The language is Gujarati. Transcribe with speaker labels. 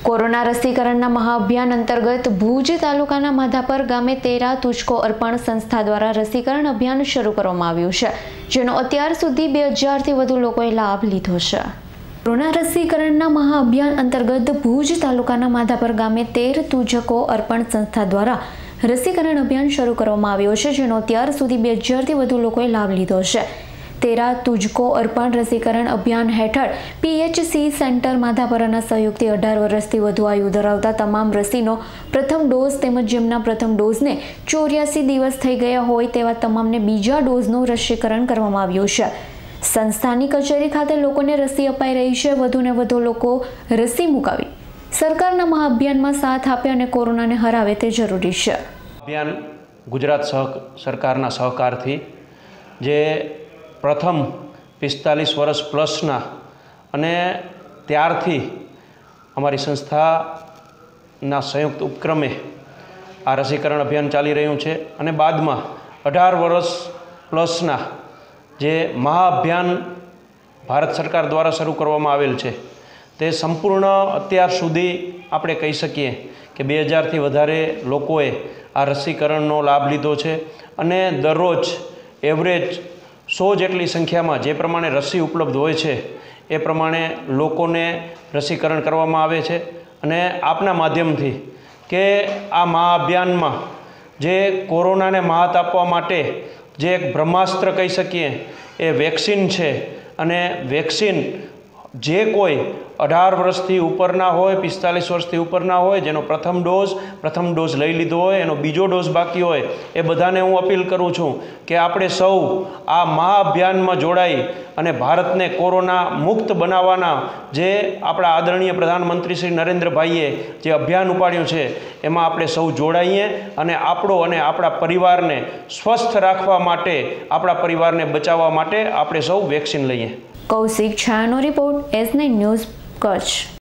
Speaker 1: कोरोना रसीकरणના મહાઅભિયાન અંતર્ગત ભુજ તાલુકાના માધાપર ગામે 13 તુજકો અર્પણ સંસ્થા દ્વારા રસીકરણ અભિયાન શરૂ કરવામાં આવ્યું છે, જેનો અત્યાર સુધી 2000 થી વધુ લોકોએ લાભ લીધો છે। કોરોના રસીકરણના મહાઅભિયાન અંતર્ગત ભુજ તાલુકાના માધાપર ગામે 13 તુજકો અર્પણ સંસ્થા દ્વારા રસીકરણ અભિયાન શરૂ કરવામાં આવ્યું છે, જેનો અત્યાર સુધી 2000 થી વધુ લોકોએ લાભ લીધો છે। 13 તુજકો અર્પણ રસીકરણ અભિયાન હેઠળ પીએચસી સેન્ટર માધાપરના સહયોગથી 18 વર્ષથી વધુ આયુ ધરાવતા તમામ રસીનો પ્રથમ ડોઝ તેમજ જેમના પ્રથમ ડોઝને 84 દિવસ થઈ ગયા હોય તેવા તમામને બીજા ડોઝનું રસીકરણ કરવામાં આવ્યું છે। સંસ્થાની કચેરી ખાતે લોકોને રસી અપાઈ રહી છે। વધુને વધુ લોકો રસી મુકાવી સરકારના મહાઅભિયાનમાં સાથ આપે અને કોરોનાને હરાવે તે જરૂરી છે।
Speaker 2: અભિયાન ગુજરાત સરકારના સહકારથી જે प्रथम 45 वर्ष प्लसना अने त्यारथी अमारी संस्थाना संयुक्त उपक्रमे आ रसीकरण अभियान चाली रह्युं छे अने बादमां 18 वर्ष प्लसना जे महाअभियान भारत सरकार द्वारा शरू करवामां आवेल छे ते संपूर्ण अत्यार सुधी आपणे कही सकीए के 2000 थी वधारे लोकोए आ रसीकरणनो लाभ लीधो छे अने दररोज एवरेज 100 જેટલી સંખ્યામાં જે પ્રમાણે રસી ઉપલબ્ધ હોય છે એ પ્રમાણે લોકોને રસીકરણ કરવામાં આવે છે। અને આપના માધ્યમથી કે આ મહાઅભિયાનમાં જે કોરોનાને માત આપવા માટે જે એક બ્રહ્માસ્ત્ર કહી શકીએ એ વેક્સિન છે અને વેક્સિન જે કોઈ 18 વર્ષથી ઉપરના હોય 45 વર્ષથી ઉપરના હોય જેનો પ્રથમ ડોઝ લઈ લીધો હોય એનો બીજો ડોઝ બાકી હોય એ બધાને હું અપીલ કરું છું કે આપણે સૌ આ મહાઅભિયાનમાં જોડાઈ અને ભારતને કોરોના મુક્ત બનાવવાના જે આપણા આદરણીય પ્રધાનમંત્રી શ્રી નરેન્દ્રભાઈએ જે અભિયાન ઉપાડ્યું છે એમાં આપણે સૌ જોડાઈએ અને આપણો અને આપણા પરિવારને સ્વસ્થ રાખવા માટે આપણા પરિવારને બચાવવા માટે આપણે સૌ વેક્સિન લઈએ।
Speaker 1: કૌશિક છાયાનો રિપોર્ટ S9 ન્યૂઝ કચ્છ।